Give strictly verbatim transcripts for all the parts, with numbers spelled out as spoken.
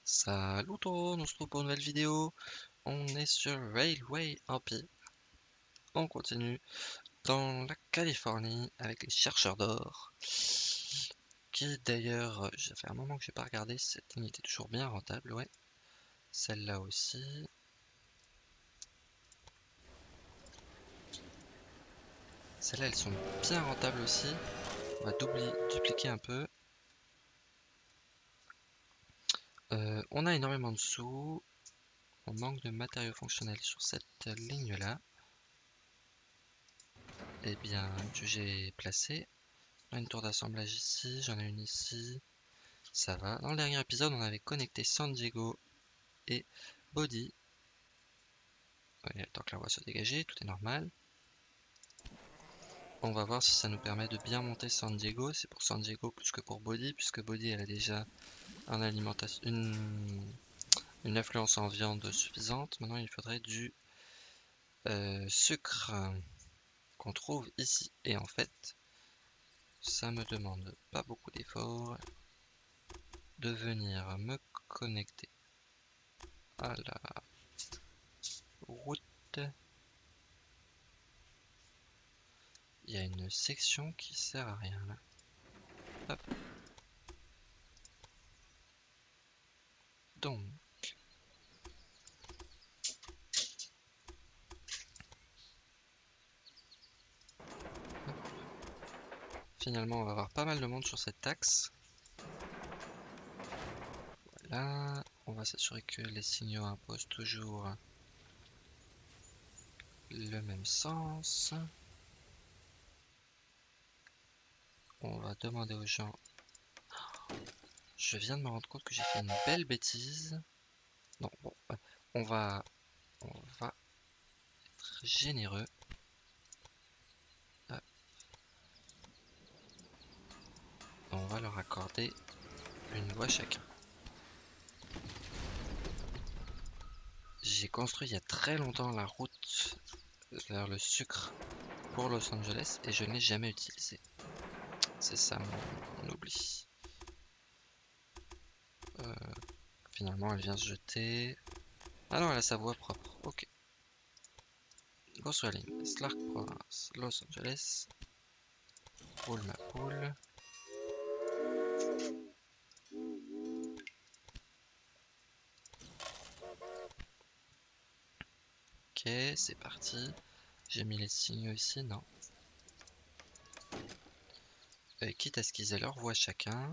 Salut tout le monde, on se retrouve pour une nouvelle vidéo. On est sur Railway Empire. On continue dans la Californie avec les chercheurs d'or. Qui d'ailleurs, euh, ça fait un moment que j'ai pas regardé, cette ligne était toujours bien rentable, ouais. Celle-là aussi. Celles-là, elles sont bien rentables aussi. On va doubler, dupliquer un peu. Euh, on a énormément de sous. On manque de matériaux fonctionnels sur cette ligne-là. Eh bien, j'ai placé. Une tour d'assemblage ici, j'en ai une ici. Ça va. Dans le dernier épisode, on avait connecté San Diego et Body. Il est temps que la voie soit dégagée, tout est normal. On va voir si ça nous permet de bien monter San Diego. C'est pour San Diego plus que pour Body, puisque Body elle a déjà un alimentation, une, une affluence en viande suffisante. Maintenant, il faudrait du euh, sucre qu'on trouve ici. Et en fait, ça me demande pas beaucoup d'efforts de venir me connecter à la route. Il y a une section qui sert à rien là. Hop. Donc, hop. Finalement, on va avoir pas mal de monde sur cette axe. Voilà. On va s'assurer que les signaux imposent toujours le même sens. On va demander aux gens. Je viens de me rendre compte que j'ai fait une belle bêtise. Non, bon, on va, on va être généreux. Hop. On va leur accorder une voie chacun. J'ai construit il y a très longtemps la route vers le sucre pour Los Angeles et je ne l'ai jamais utilisé. C'est ça mon oubli. Euh, finalement, elle vient se jeter. Ah non, elle a sa voie propre. Ok. Construire la ligne. Stark Province, Los Angeles. Roule ma poule. Ok, c'est parti. J'ai mis les signaux ici, non. Euh, quitte à ce qu'ils aient leur voie chacun.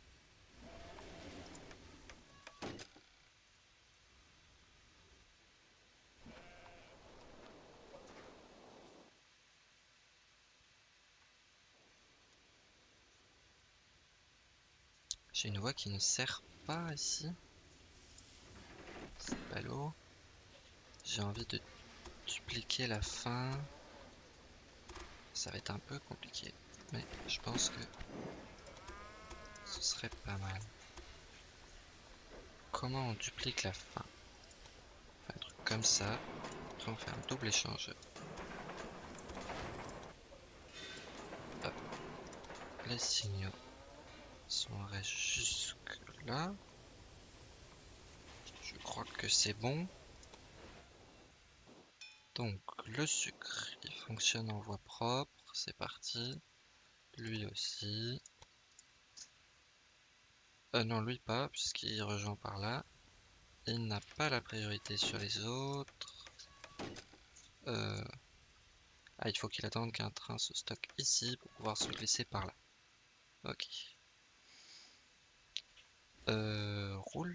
J'ai une voie qui ne sert pas ici. C'est ballot. J'ai envie de dupliquer la fin. Ça va être un peu compliqué. Mais je pense que ce serait pas mal. Comment on duplique la fin? On fait un truc comme ça. Après on fait un double échange. Hop. Les signaux sont restés jusque là. Je crois que c'est bon. Donc le sucre, il fonctionne en voie propre. C'est parti. Lui aussi. Euh, non, lui pas, puisqu'il rejoint par là. Il n'a pas la priorité sur les autres. Euh... Ah, il faut qu'il attende qu'un train se stocke ici pour pouvoir se glisser par là. Ok. Euh, roule.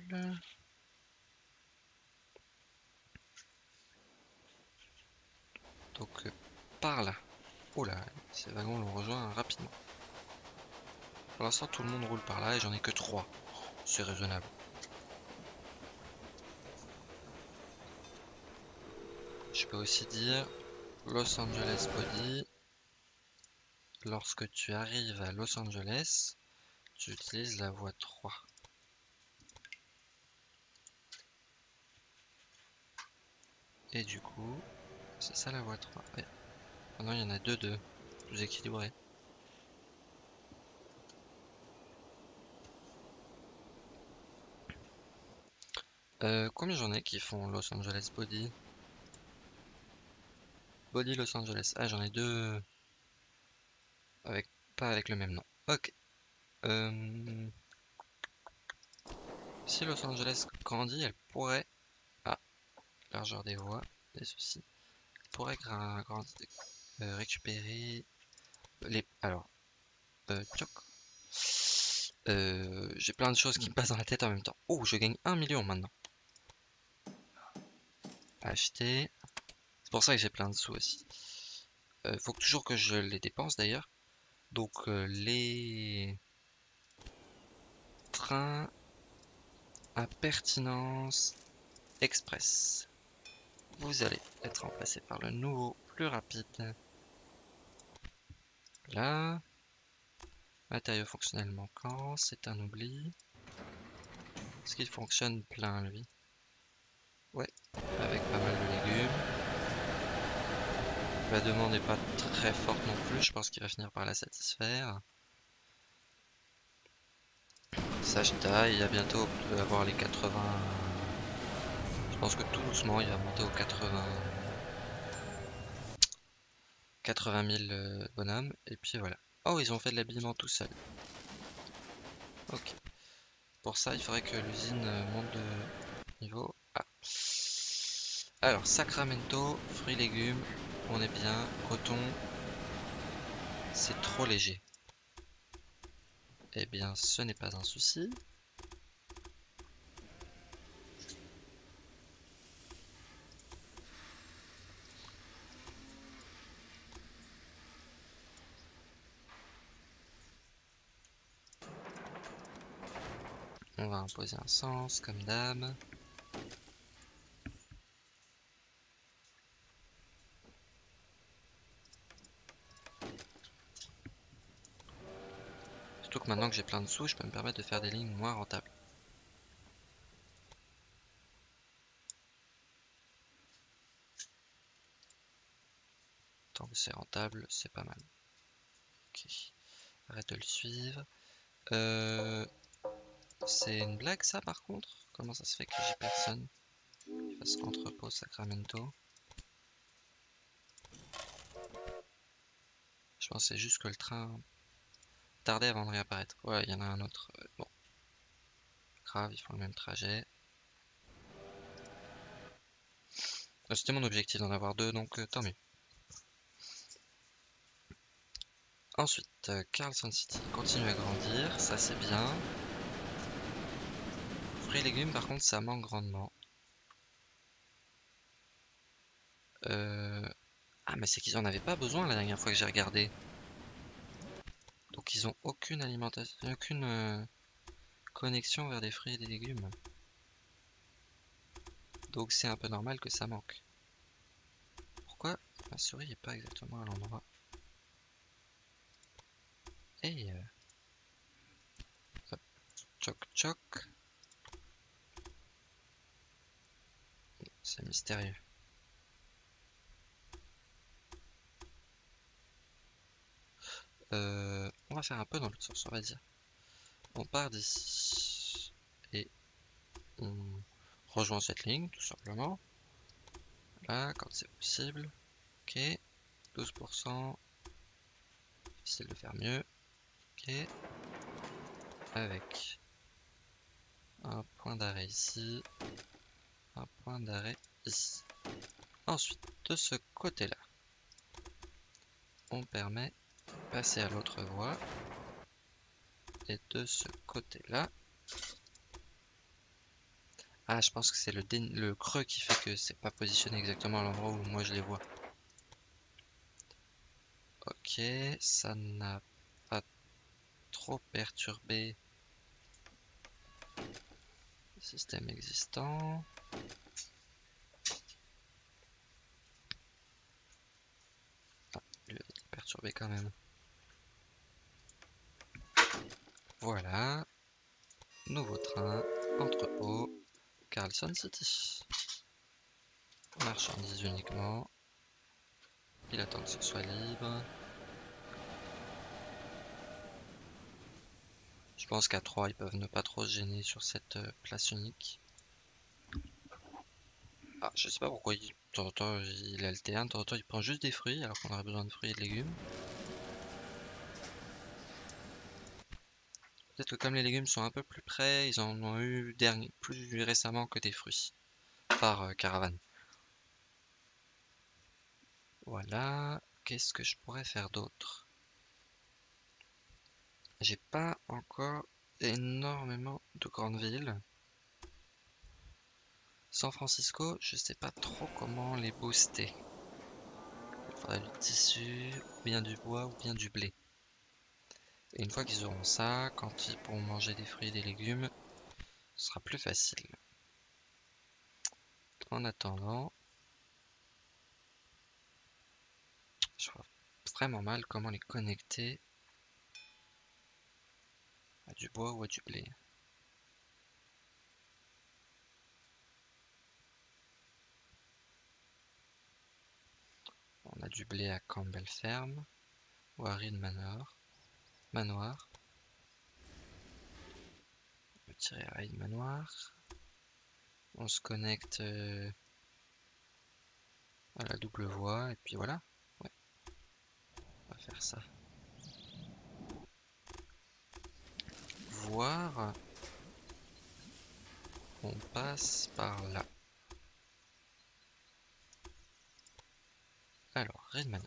Donc, euh, par là. Oula, ces wagons l'ont rejoint rapidement. Pour l'instant, tout le monde roule par là et j'en ai que trois. C'est raisonnable. Je peux aussi dire Los Angeles Body. Lorsque tu arrives à Los Angeles, tu utilises la voie trois. Et du coup, c'est ça la voie trois. Ouais. Maintenant, il y en a deux deux. Plus équilibré. Euh, combien j'en ai qui font Los Angeles Body? Body Los Angeles. Ah, j'en ai deux. Avec... Pas avec le même nom. Ok. Euh, Si Los Angeles grandit, elle pourrait... Ah, largeur des voies, des soucis. Elle pourrait gra- grandir- euh, récupérer les... Alors, euh, tchoc. Euh, j'ai plein de choses qui me passent dans la tête en même temps. Oh, je gagne un million maintenant. Acheter. C'est pour ça que j'ai plein de sous aussi. Il euh, faut toujours que je les dépense d'ailleurs. Donc euh, les trains à pertinence express. Vous allez être remplacé par le nouveau, plus rapide. Là. Matériaux fonctionnels manquants, c'est un oubli. Est-ce qu'il fonctionne plein lui? Ouais, avec pas mal de légumes. La demande n'est pas très forte non plus, je pense qu'il va finir par la satisfaire. Ça je taille, il va bientôt avoir les quatre-vingts. Je pense que tout doucement il va monter aux quatre-vingts. quatre-vingt mille euh, bonhommes, et puis voilà. Oh, ils ont fait de l'habillement tout seul. Ok. Pour ça, il faudrait que l'usine euh, monte de niveau. Ah. Alors, Sacramento, fruits, légumes, on est bien. Coton, c'est trop léger. Eh bien, ce n'est pas un souci. On va imposer un sens, comme d'hab. Surtout que maintenant que j'ai plein de sous, je peux me permettre de faire des lignes moins rentables. Tant que c'est rentable, c'est pas mal. Ok. Arrête de le suivre. Euh... C'est une blague ça par contre? Comment ça se fait que j'ai personne qui fasse entrepôt Sacramento? Je pensais juste que le train tardait avant de réapparaître. Ouais, il y en a un autre. Euh, Bon, grave, ils font le même trajet. Euh, C'était mon objectif d'en avoir deux, donc euh, tant mieux. Ensuite, euh, Carlson City continue à grandir, ça c'est bien. Fruits et légumes, par contre, ça manque grandement. Euh... Ah, mais c'est qu'ils en avaient pas besoin la dernière fois que j'ai regardé. Donc ils ont aucune alimentation, aucune euh, connexion vers des fruits et des légumes. Donc c'est un peu normal que ça manque. Pourquoi ma souris est pas exactement à l'endroit? Hey, euh, hop, choc choc. C'est mystérieux. Euh, on va faire un peu dans l'autre sens, on va dire. On part d'ici et on rejoint cette ligne tout simplement. Là, quand c'est possible. Ok, douze pour cent. Difficile de faire mieux. Ok, avec un point d'arrêt ici, un point d'arrêt ici. Ensuite, de ce côté-là, on permet de passer à l'autre voie. Et de ce côté-là, ah, je pense que c'est le, le creux qui fait que c'est pas positionné exactement à l'endroit où moi je les vois. Ok, ça n'a pas trop perturbé le système existant. Ah, lui a été perturbé quand même. Voilà, nouveau train, entrepôt, Carlson City. Marchandises uniquement. Il attend que ce soit libre. Je pense qu'à trois, ils peuvent ne pas trop se gêner sur cette euh, place unique. Ah, je sais pas pourquoi il, de temps en temps il alterne, de temps en temps il prend juste des fruits alors qu'on aurait besoin de fruits et de légumes. Peut-être que comme les légumes sont un peu plus près, ils en ont eu dernier, plus récemment que des fruits par euh, caravane. Voilà, qu'est-ce que je pourrais faire d'autre? J'ai pas encore énormément de grandes villes. San Francisco, je sais pas trop comment les booster. Il faudrait du tissu, ou bien du bois, ou bien du blé. Et une fois qu'ils auront ça, quand ils pourront manger des fruits et des légumes, ce sera plus facile. En attendant, je vois vraiment mal comment les connecter à du bois ou à du blé. On a du blé à Campbell Farm ou à Reed Manor. Manoir. On peut tirer à Reed Manoir. On se connecte euh, à la double voie et puis voilà. Ouais, on va faire ça. Voir. On passe par là. Alors, Reed Manor.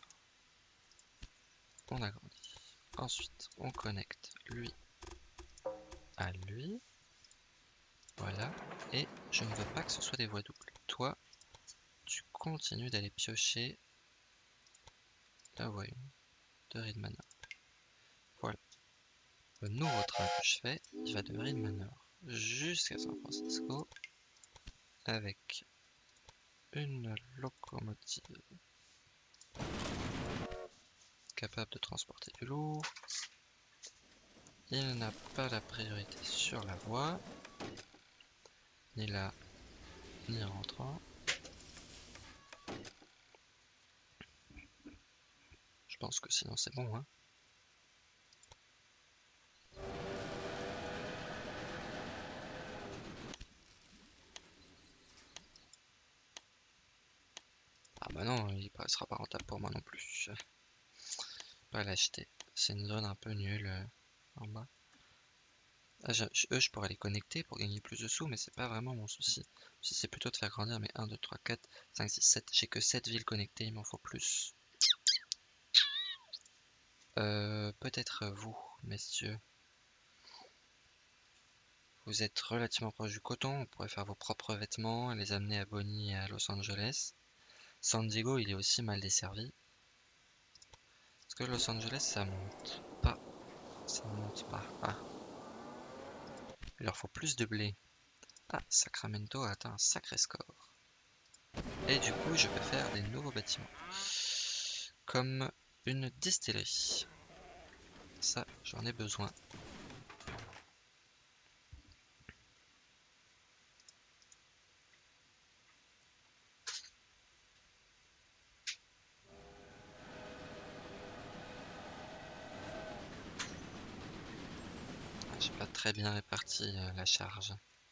On agrandit. Ensuite, on connecte lui à lui. Voilà. Et je ne veux pas que ce soit des voies doubles. Toi, tu continues d'aller piocher la voie un de Reed Manor. Voilà. Le nouveau train que je fais, il va de Reed Manor jusqu'à San Francisco avec une locomotive capable de transporter du lourd. Il n'a pas la priorité sur la voie, ni là, ni rentrant. Je pense que sinon c'est bon, hein. Ah bah non, il ne sera pas rentable pour moi non plus. Pas l'acheter. C'est une zone un peu nulle euh, en bas. Ah, je, je- eux, je pourrais les connecter pour gagner plus de sous, mais c'est pas vraiment mon souci. C'est plutôt de faire grandir mes un, deux, trois, quatre, cinq, six, sept. J'ai que sept villes connectées, il m'en faut plus. Euh, peut-être vous, messieurs. Vous êtes relativement proche du coton, vous pourrez faire vos propres vêtements et les amener à Bonnie et à Los Angeles. San Diego, il est aussi mal desservi. Est-ce que Los Angeles, ça monte pas? Ça ne monte pas. Ah, il leur faut plus de blé. Ah, Sacramento a atteint un sacré score. Et du coup, je peux faire des nouveaux bâtiments. Comme une distillerie. Ça, j'en ai besoin. J'ai pas très bien réparti euh, la charge.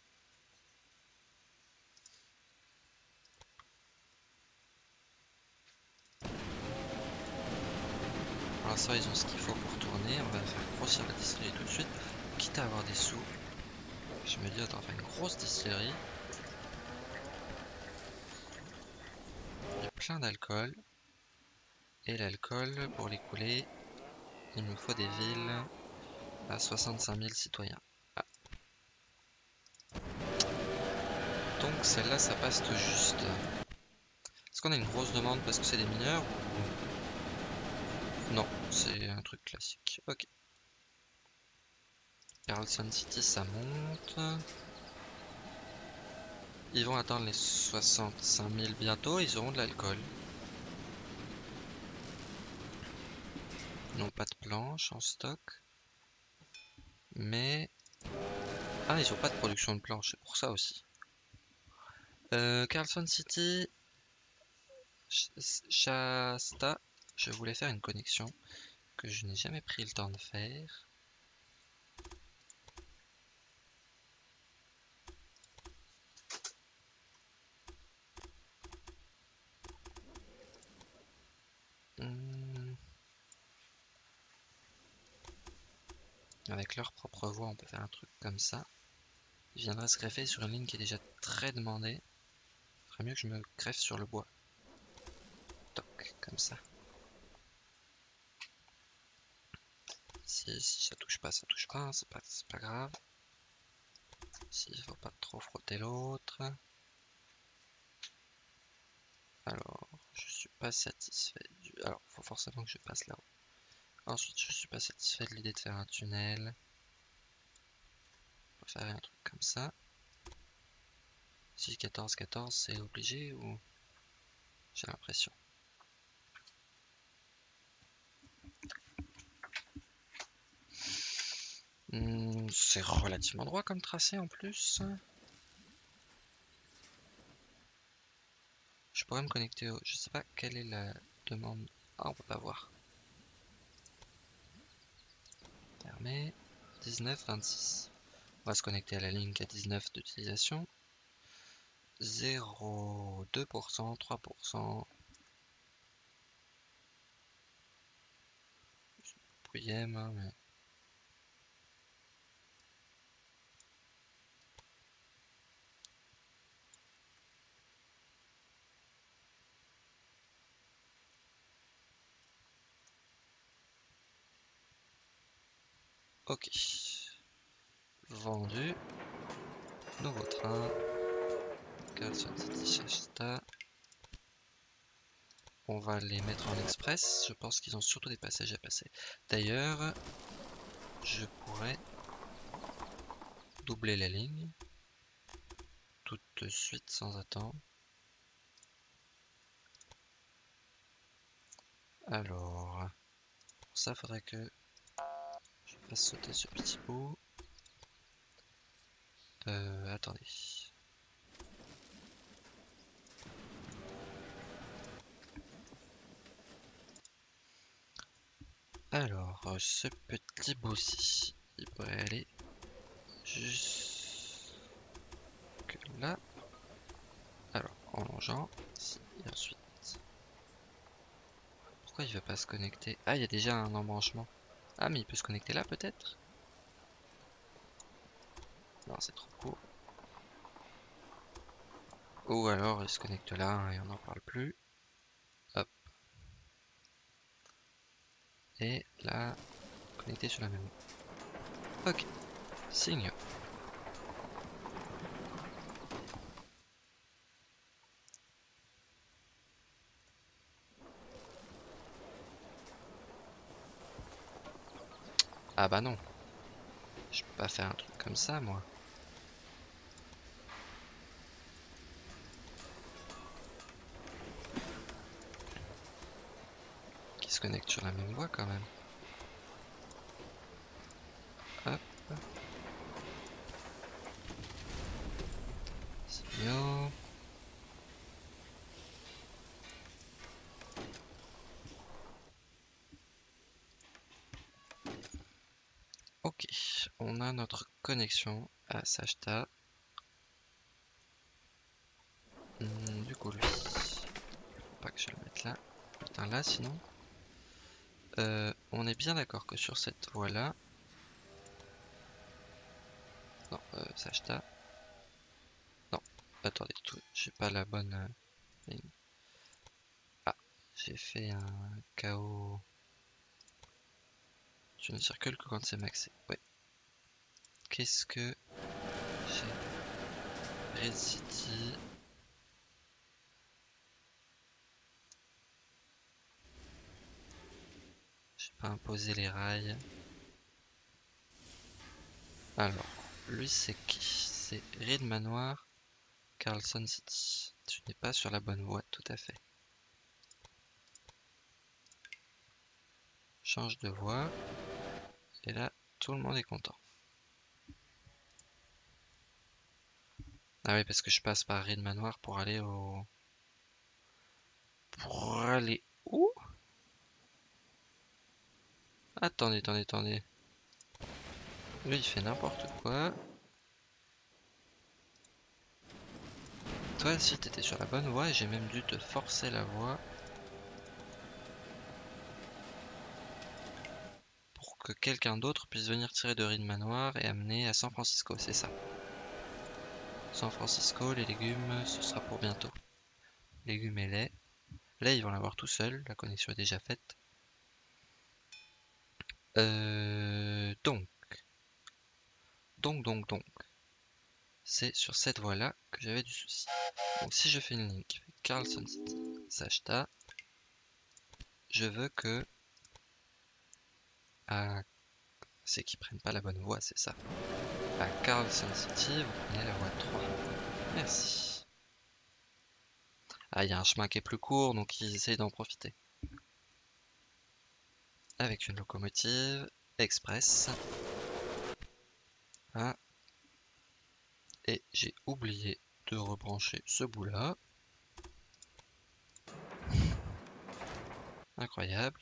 Pour l'instant, ils ont ce qu'il faut pour tourner. On va faire grossir la distillerie tout de suite. Quitte à avoir des sous. Je me dis, attends, on va faire une grosse distillerie. Il y a plein d'alcool. Et l'alcool, pour l'écouler, il me faut des villes à soixante-cinq mille citoyens. Ah. Donc celle-là, ça passe tout juste. Est-ce qu'on a une grosse demande parce que c'est des mineurs ou... Non, c'est un truc classique. Ok. Carlson City, ça monte. Ils vont atteindre les soixante-cinq mille bientôt, ils auront de l'alcool. Ils n'ont pas de planches en stock. Mais... Ah, ils n'ont pas de production de planches, c'est pour ça aussi. Euh, Carlson City... Shasta... Je voulais faire une connexion que je n'ai jamais pris le temps de faire. avec leur propre voie, on peut faire un truc comme ça. Il viendrait se greffer sur une ligne qui est déjà très demandée. Il ferait mieux que je me greffe sur le bois. Toc, comme ça. Si, si ça touche pas, ça touche pas, hein, c'est pas, c'est pas grave. Si, il faut pas trop frotter l'autre. Alors, je suis pas satisfait du... Alors, faut forcément que je passe là-haut. Ensuite, je suis pas satisfait de l'idée de faire un tunnel. On va faire un truc comme ça. Si quatorze quatorze, c'est obligé ou... J'ai l'impression. Hmm, c'est relativement droit comme tracé en plus. Je pourrais me connecter au... Je sais pas quelle est la demande. Ah, on peut pas voir. Fermé. dix-neuf vingt-six. On va se connecter à la ligne qui a dix-neuf d'utilisation. zéro virgule deux pour cent, trois pour cent. Pouillem, hein, mais... Ok. Vendu. Nouveau train. Carlson City Shasta. On va les mettre en express. Je pense qu'ils ont surtout des passagers à passer. D'ailleurs, je pourrais doubler la ligne tout de suite sans attendre. Alors, pour ça, faudrait que je fasse sauter ce petit bout. Euh, attendez. Alors, ce petit bout-ci, il pourrait aller jusque là. Alors, en longeant, ici, et ensuite. Pourquoi il veut pas se connecter? Ah, il y a déjà un embranchement. Ah, mais il peut se connecter là, peut-être? Non, c'est trop court. Ou alors, il se connecte là, hein, et on n'en parle plus. Hop. Et là, connecté sur la même. Ok. Signe. Ah bah non. Je peux pas faire un truc comme ça, moi. Qui se connecte sur la même voie quand même. Hop. Signaux. Ok. On a notre connexion à Shasta. Hmm, du coup, lui. Faut pas que je le mette là. Putain, là, sinon. Euh, on est bien d'accord que sur cette voie là. Non, euh, Shasta. Non, attendez, j'ai pas la bonne euh, ligne. Ah, j'ai fait un chaos. Je ne circule que quand c'est maxé. Ouais. Qu'est-ce que j'ai? Red City. J'ai pas imposé les rails. Alors, lui c'est qui? C'est Reed Manoir, Carlson City. Tu n'es pas sur la bonne voie, tout à fait. Change de voie. Et là, tout le monde est content. Ah oui, parce que je passe par Reed Manoir pour aller au... Pour aller où? Attendez, attendez, attendez. Lui, il fait n'importe quoi. Toi, si t'étais sur la bonne voie, et j'ai même dû te forcer la voie. Pour que quelqu'un d'autre puisse venir tirer de Reed Manoir et amener à San Francisco, c'est ça. San Francisco, les légumes, ce sera pour bientôt. Légumes et lait. Lait, ils vont l'avoir tout seul, la connexion est déjà faite. Euh, donc, donc, donc, donc, c'est sur cette voie-là que j'avais du souci. Donc si je fais une ligne qui fait Carlson City, Sashta, je veux que... Ah, c'est qu'ils prennent pas la bonne voie, c'est ça. À Carlson City, vous prenez la voie trois. Merci. Ah, il y a un chemin qui est plus court, donc ils essayent d'en profiter. Avec une locomotive express. Ah. Et j'ai oublié de rebrancher ce bout-là. Incroyable.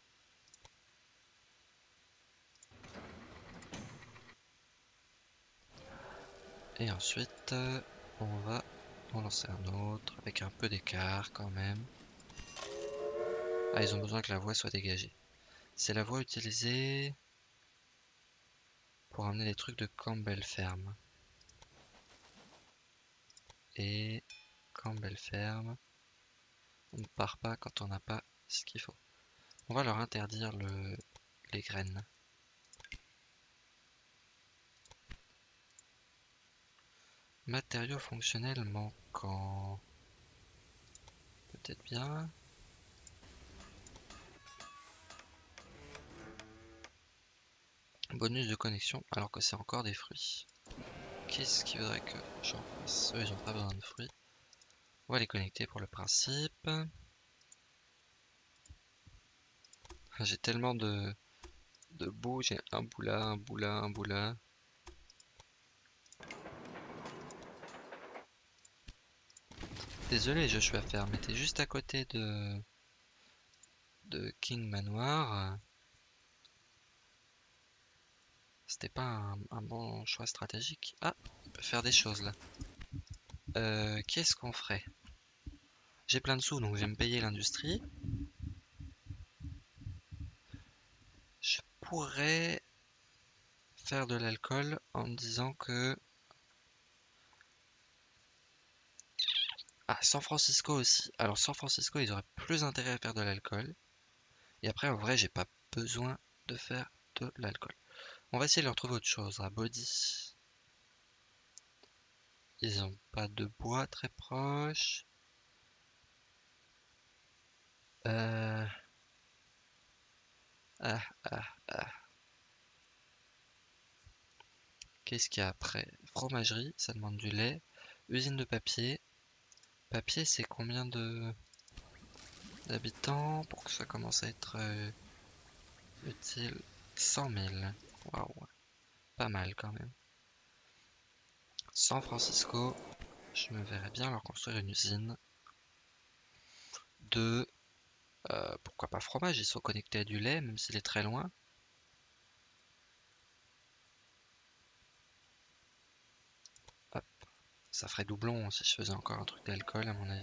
Et ensuite, on va en lancer un autre avec un peu d'écart quand même. Ah, ils ont besoin que la voie soit dégagée. C'est la voie utilisée pour amener les trucs de Campbell Ferme. Et Campbell Ferme, on ne part pas quand on n'a pas ce qu'il faut. On va leur interdire le... les graines. Matériaux fonctionnels manquants. Peut-être bien. Bonus de connexion alors que c'est encore des fruits. Qu'est-ce qui voudrait que j'en fasse? Eux ils n'ont pas besoin de fruits. On va les connecter pour le principe. J'ai tellement de, de bouts, j'ai un bout là, un bout là, un bout là. Désolé Joshua Fair, mais t'es juste à côté de, de King Manoir. C'était pas un, un bon choix stratégique. Ah, on peut faire des choses là. Euh, Qu'est-ce qu'on ferait? J'ai plein de sous, donc je vais me payer l'industrie. Je pourrais faire de l'alcool en me disant que... Ah, San Francisco aussi. Alors San Francisco, ils auraient plus intérêt à faire de l'alcool. Et après, en vrai, j'ai pas besoin de faire de l'alcool. On va essayer de leur trouver autre chose. À Body. Ils ont pas de bois très proche. Euh... Ah, ah, ah. Qu'est-ce qu'il y a après? Fromagerie, ça demande du lait. Usine de papier. Papier, c'est combien de d'habitants pour que ça commence à être euh, utile? cent mille. Waouh, pas mal quand même. San Francisco, je me verrais bien leur construire une usine de... Euh, pourquoi pas fromage, ils sont connectés à du lait, même s'il est très loin. Hop, ça ferait doublon si je faisais encore un truc d'alcool à mon avis.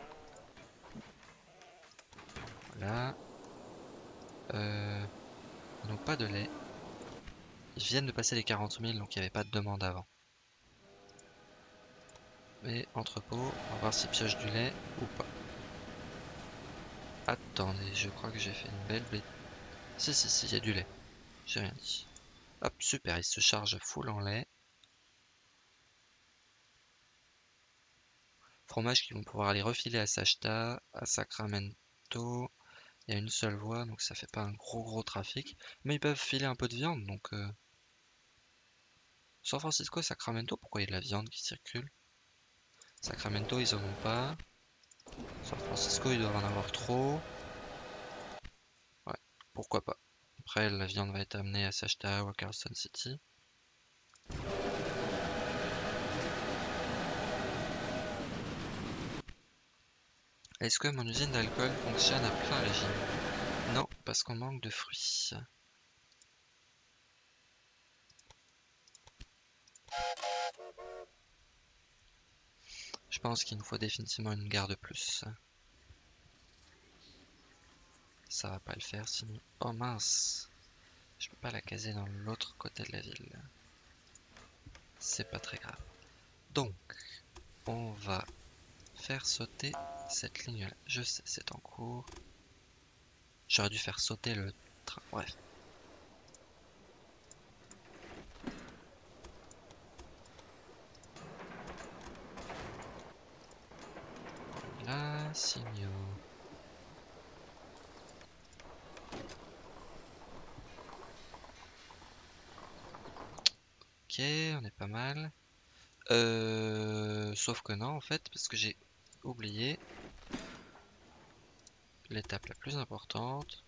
Voilà. Euh, ils n'ont pas de lait. Ils viennent de passer les quarante mille, donc il n'y avait pas de demande avant. Mais entrepôt, on va voir s'ils piochent du lait ou pas. Attendez, je crois que j'ai fait une belle bête. Si, si, si, il y a du lait. J'ai rien dit. Hop, super, il se charge full en lait. Fromage qu'ils vont pouvoir aller refiler à Sashta, à Sacramento. Il y a une seule voie, donc ça fait pas un gros gros trafic. Mais ils peuvent filer un peu de viande, donc... Euh... San Francisco et Sacramento, pourquoi il y a de la viande qui circule? Sacramento, ils en ont pas. San Francisco, ils doivent en avoir trop. Ouais, pourquoi pas. Après, la viande va être amenée à Sashta ou à Carlson City. Est-ce que mon usine d'alcool fonctionne à plein régime? Non, parce qu'on manque de fruits. Je pense qu'il nous faut définitivement une gare de plus. Ça va pas le faire sinon. Oh mince! Je peux pas la caser dans l'autre côté de la ville. C'est pas très grave. Donc, on va faire sauter cette ligne-là. Je sais, c'est en cours. J'aurais dû faire sauter le train. Bref. Là, signaux. Ok, on est pas mal. Euh, sauf que non, en fait, parce que j'ai oublié l'étape la plus importante.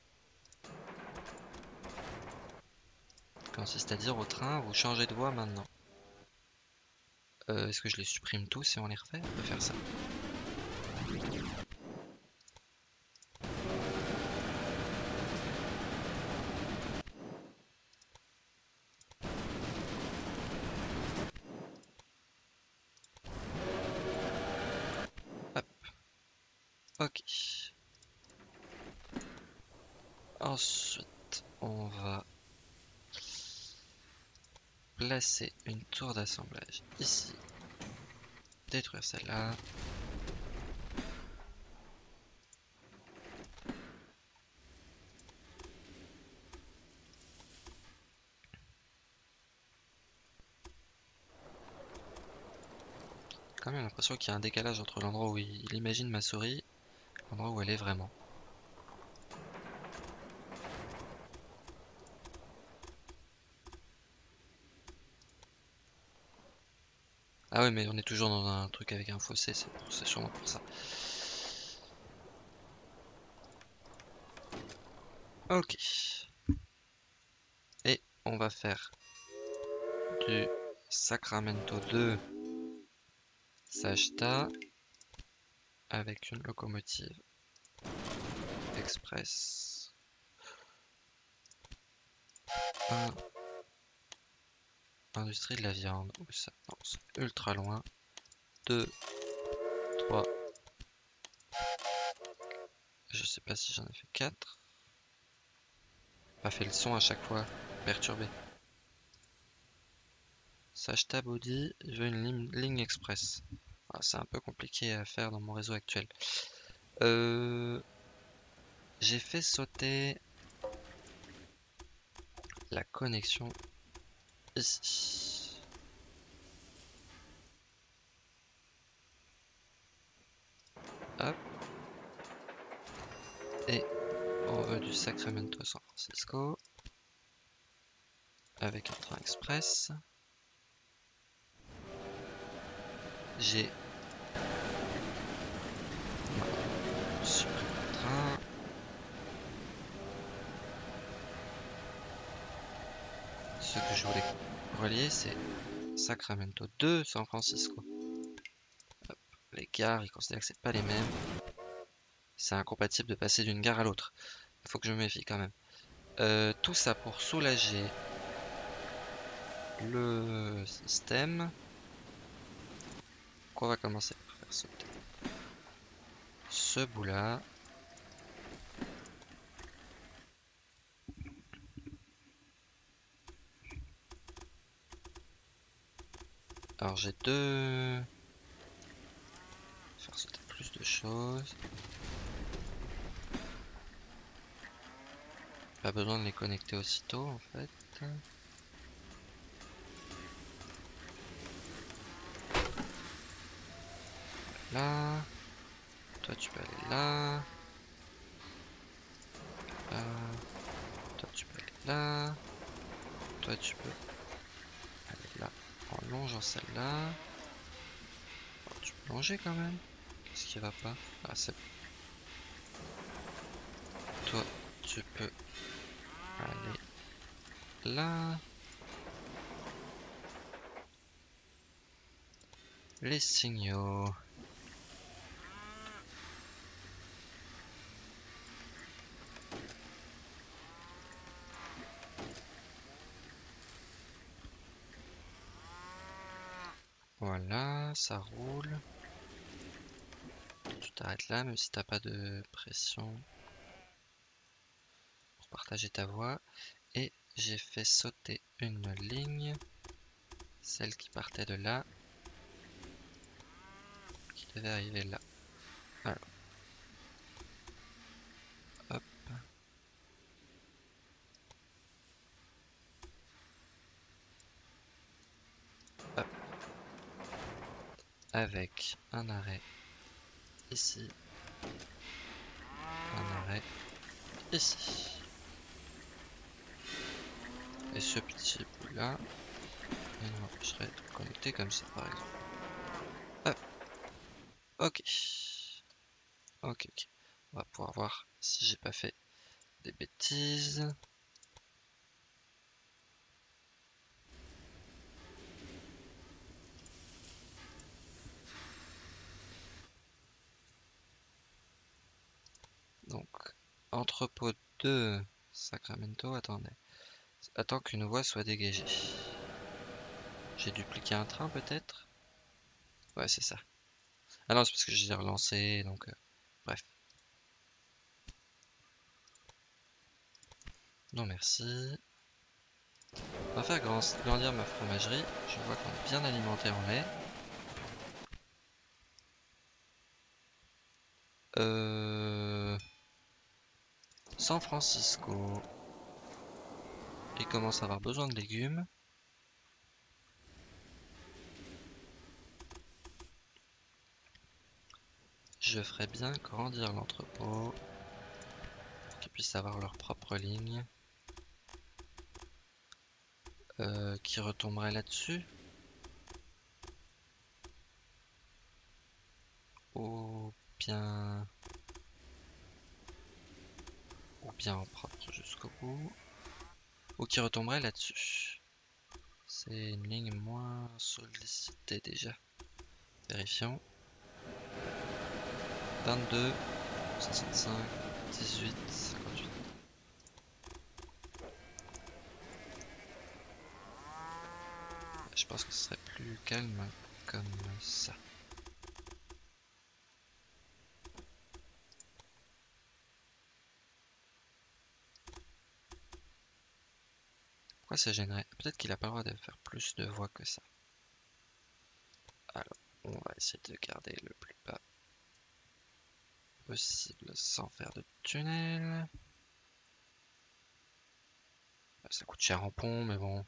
Consiste à dire au train, vous changez de voie maintenant. Euh, Est-ce que je les supprime tous et on les refait? On peut faire ça. Hop. Ok. Ensuite, on va placer une tour d'assemblage ici. Détruire celle-là. Quand même l'impression qu'il y a un décalage entre l'endroit où il imagine ma souris et l'endroit où elle est vraiment. Ah ouais, mais on est toujours dans un truc avec un fossé, c'est pour- c'est sûrement pour ça. Ok. Et on va faire du Sacramento deux Sajta avec une locomotive express. un. Industrie de la viande. Où ça? Non, c'est ultra loin. deux, trois. Je sais pas si j'en ai fait quatre. Pas fait le son à chaque fois. Perturbé. Sajta Body, je veux une ligne, ligne express. Ah, c'est un peu compliqué à faire dans mon réseau actuel. Euh, J'ai fait sauter la connexion ici. Hop. Et on veut du Sacramento à San Francisco. Avec un train express. J'ai supprimé le train. Ce que je voulais relier, c'est Sacramento deux, San Francisco. Hop. Les gares, ils considèrent que c'est pas les mêmes. C'est incompatible de passer d'une gare à l'autre. Il faut que je me méfie quand même. Euh, tout ça pour soulager le système. On va commencer par faire sauter ce bout là. Alors j'ai deux... Faire sauter plus de choses. Pas besoin de les connecter aussitôt en fait. Là. Toi tu peux aller là. Là. Toi tu peux aller là. Toi tu peux aller là. En longeant celle-là. Oh, tu peux longer quand même. Qu'est-ce qui va pas? Ah c'est bon. Toi tu peux aller là. Les signaux. Voilà, ça roule. Tu t'arrêtes là, même si t'as pas de pression pour partager ta voix. Et j'ai fait sauter une ligne, celle qui partait de là, qui devait arriver là. Alors, hop. Hop. Avec un arrêt ici, un arrêt ici. Et ce petit bout là, il m'empêcherait de connecter comme ça par exemple. Hop. Ok. Ok, ok. On va pouvoir voir si j'ai pas fait des bêtises. Donc, entrepôt deux, Sacramento, attendez. Attends qu'une voie soit dégagée. J'ai dupliqué un train peut-être? Ouais, c'est ça. Ah non, c'est parce que j'ai relancé, donc... euh, bref. Non, merci. On va faire grandir ma fromagerie. Je vois qu'on est bien alimenté en lait. Euh... San Francisco. Il commence à avoir besoin de légumes. Je ferais bien grandir l'entrepôt pour qu'ils puissent avoir leur propre ligne. Euh, qui retomberait là-dessus. Ou bien... Ou bien en propre jusqu'au bout. Ou qui retomberait là-dessus. C'est une ligne moins sollicitée déjà. Vérifions. vingt-deux, soixante-cinq, dix-huit, cinquante-huit. Je pense que ce serait plus calme comme ça. Pourquoi ça gênerait? Peut-être qu'il a pas le droit de faire plus de voix que ça. Alors, on va essayer de garder le plus bas possible sans faire de tunnel. Ça coûte cher en pont, mais bon.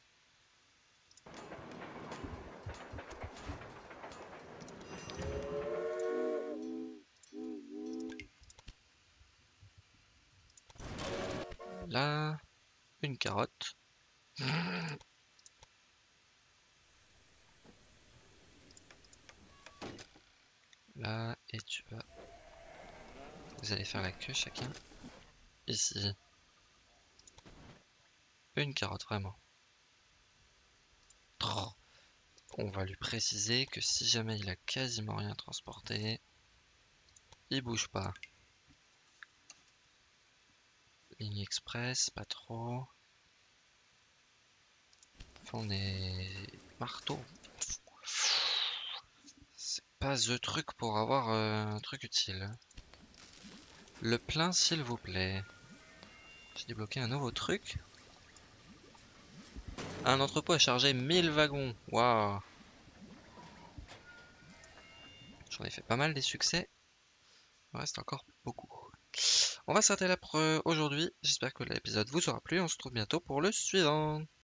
Là, une carotte. Là, et tu vas... Vous allez faire la queue chacun. Ici. Une carotte, vraiment. Oh. On va lui préciser que si jamais il a quasiment rien transporté, il bouge pas. Ligne express, pas trop. Enfin, on est... Marteau. C'est pas the truc pour avoir euh, un truc utile. Le plein, s'il vous plaît. J'ai débloqué un nouveau truc. Un entrepôt à charger mille wagons. Waouh. J'en ai fait pas mal des succès. Il reste encore beaucoup. On va s'arrêter là pour aujourd'hui. J'espère que l'épisode vous aura plu. On se retrouve bientôt pour le suivant.